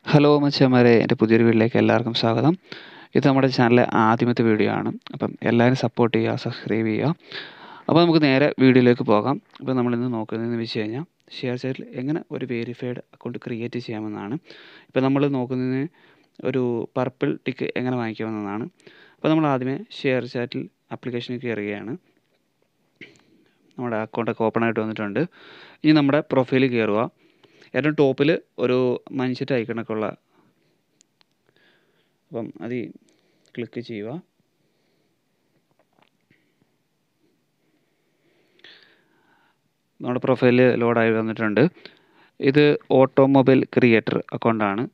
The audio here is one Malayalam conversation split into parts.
ഹലോ മച്ചാന്മാരെ, എൻ്റെ പുതിയൊരു വീഡിയോയിലേക്ക് എല്ലാവർക്കും സ്വാഗതം. ഇത് നമ്മുടെ ചാനലിലെ ആദ്യമത്തെ വീഡിയോ ആണ്. അപ്പം എല്ലാവരും സപ്പോർട്ട് ചെയ്യുക, സബ്സ്ക്രൈബ് ചെയ്യുക. അപ്പോൾ നമുക്ക് നേരെ വീഡിയോയിലേക്ക് പോകാം. അപ്പോൾ നമ്മളിന്ന് നോക്കുന്നതെന്ന് വെച്ച് കഴിഞ്ഞാൽ ഷെയർ ചാറ്റിൽ എങ്ങനെ ഒരു വെരിഫൈഡ് അക്കൗണ്ട് ക്രിയേറ്റ് ചെയ്യാമെന്നാണ്. ഇപ്പോൾ നമ്മൾ നോക്കുന്നതിന് ഒരു പർപ്പിൾ ടിക്ക് എങ്ങനെ വാങ്ങിക്കാമെന്നതാണ്. അപ്പോൾ നമ്മൾ ആദ്യമേ ഷെയർ ചാറ്റിൽ ആപ്ലിക്കേഷനിൽ കയറുകയാണ്. നമ്മുടെ അക്കൗണ്ടൊക്കെ ഓപ്പൺ ആയിട്ട് വന്നിട്ടുണ്ട്. ഇനി നമ്മുടെ പ്രൊഫൈലിൽ കയറുക. ഏറ്റവും ടോപ്പിൽ ഒരു മനുഷ്യൻ്റെ ഐക്കണൊക്കെ ഉള്ള, അപ്പം അത് ക്ലിക്ക് ചെയ്യുക. നമ്മുടെ പ്രൊഫൈൽ ലോഡായി വന്നിട്ടുണ്ട്. ഇത് ഓട്ടോമൊബൈൽ ക്രിയേറ്റർ അക്കൗണ്ടാണ്.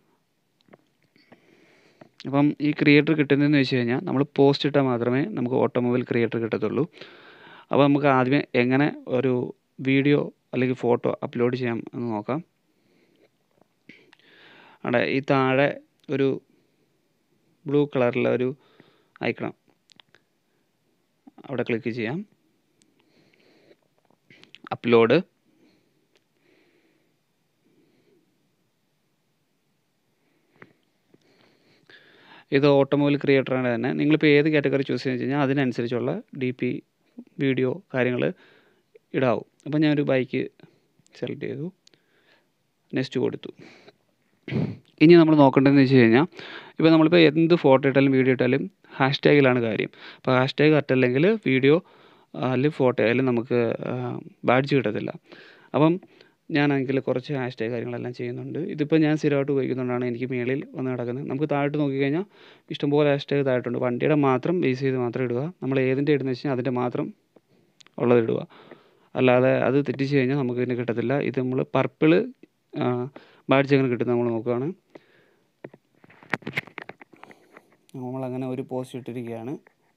അപ്പം ഈ ക്രിയേറ്റർ കിട്ടുന്നതെന്ന് വെച്ച് കഴിഞ്ഞാൽ നമ്മൾ പോസ്റ്റ് ഇട്ടാൽ മാത്രമേ നമുക്ക് ഓട്ടോമൊബൈൽ ക്രിയേറ്റർ കിട്ടത്തുള്ളൂ. അപ്പോൾ നമുക്ക് ആദ്യമേ എങ്ങനെ ഒരു വീഡിയോ അല്ലെങ്കിൽ ഫോട്ടോ അപ്ലോഡ് ചെയ്യാം എന്ന് നോക്കാം. അവിടെ ഈ താഴെ ഒരു ബ്ലൂ കളറിലുള്ള ഒരു ഐക്കൺ, അവിടെ ക്ലിക്ക് ചെയ്യാം. അപ്ലോഡ്. ഇത് ഓട്ടോമൊബൈൽ ക്രിയേറ്ററാണ് തന്നെ. നിങ്ങളിപ്പോൾ ഏത് കാറ്റഗറി ചൂസ് ചെയ്യുന്നത് വെച്ച് കഴിഞ്ഞാൽ അതിനനുസരിച്ചുള്ള DP വീഡിയോ കാര്യങ്ങൾ ഇടാവും. അപ്പോൾ ഞാനൊരു ബൈക്ക് സെലക്ട് ചെയ്തു, നെക്സ്റ്റ് കൊടുത്തു. ഇനി നമ്മൾ നോക്കേണ്ടതെന്ന് വെച്ച് കഴിഞ്ഞാൽ ഇപ്പോൾ നമ്മളിപ്പോൾ എന്ത് ഫോട്ടോ ഇട്ടാലും വീഡിയോ ഇട്ടാലും ഹാഷ്ടാഗിലാണ് കാര്യം. അപ്പോൾ ഹാഷ്ടാഗ് കറക്റ്റല്ലെങ്കിൽ വീഡിയോ അല്ലെങ്കിൽ ഫോട്ടോ ആയാലും നമുക്ക് ബാഡ്ജ് കിട്ടത്തില്ല. അപ്പം ഞാനാണെങ്കിൽ കുറച്ച് ഹാഷ്ടാഗ് കാര്യങ്ങളെല്ലാം ചെയ്യുന്നുണ്ട്. ഇതിപ്പോൾ ഞാൻ സ്ഥിരമായിട്ട് ഉപയോഗിക്കുന്നതുകൊണ്ടാണ് എനിക്ക് മേളിൽ വന്ന് കിടക്കുന്നത്. നമുക്ക് താഴോട്ട് നോക്കിക്കഴിഞ്ഞാൽ ഇഷ്ടംപോലെ ഹാഷ്ടാഗ് താഴോട്ടുണ്ട്. വണ്ടിയുടെ മാത്രം ബേസ് ചെയ്ത് മാത്രം ഇടുക. നമ്മൾ ഏതിൻ്റെ ഇടുന്നത് വെച്ച് കഴിഞ്ഞാൽ അതിൻ്റെ മാത്രം ഉള്ളത് ഇടുക. അല്ലാതെ അത് തെറ്റിച്ച് കഴിഞ്ഞാൽ നമുക്ക് ഇതിന് കിട്ടത്തില്ല. ഇത് നമ്മൾ പർപ്പിൾ ബാഡ്ജ് എങ്ങനെ കിട്ടും നമ്മൾ നോക്കുകയാണ്. നമ്മളങ്ങനെ ഒരു പോസ്റ്റ് ഇട്ടിരിക്കുകയാണ്.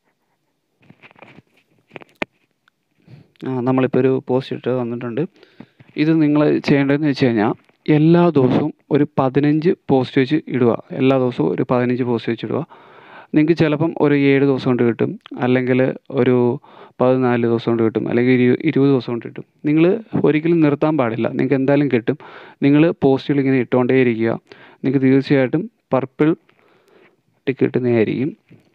നമ്മളിപ്പോൾ ഒരു പോസ്റ്റ് ഇട്ട് വന്നിട്ടുണ്ട്. ഇത് നിങ്ങൾ ചെയ്യേണ്ടതെന്ന് വെച്ച് കഴിഞ്ഞാൽ എല്ലാ ദിവസവും ഒരു 15 പോസ്റ്റ് വെച്ച് ഇടുക. എല്ലാ ദിവസവും ഒരു 15 പോസ്റ്റ് വെച്ച് ഇടുക. നിങ്ങൾക്ക് ചിലപ്പം ഒരു 7 ദിവസം കൊണ്ട് കിട്ടും, അല്ലെങ്കിൽ ഒരു 14 ദിവസം കൊണ്ട് കിട്ടും, അല്ലെങ്കിൽ 20 ദിവസം കൊണ്ട് കിട്ടും. നിങ്ങൾ ഒരിക്കലും നിർത്താൻ പാടില്ല. നിങ്ങൾക്ക് എന്തായാലും കിട്ടും. നിങ്ങൾ പോസ്റ്റുകൾ ഇങ്ങനെ ഇട്ടുകൊണ്ടേയിരിക്കുക. നിങ്ങൾക്ക് തീർച്ചയായിട്ടും പർപ്പിൾ ടിക്ക് കിട്ടുന്നതായിരിക്കും.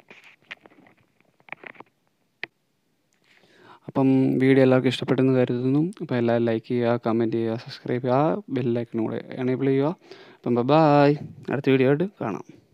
അപ്പം വീഡിയോ എല്ലാവർക്കും ഇഷ്ടപ്പെട്ടെന്ന് കരുതുന്നു. അപ്പോൾ എല്ലാവരും ലൈക്ക് ചെയ്യുക, കമൻറ്റ് ചെയ്യുക, സബ്സ്ക്രൈബ് ചെയ്യുക, ബെൽ ഐക്കണും കൂടെ എനേബിൾ ചെയ്യുക. അപ്പം ബൈ, അടുത്ത വീഡിയോ ആയിട്ട് കാണാം.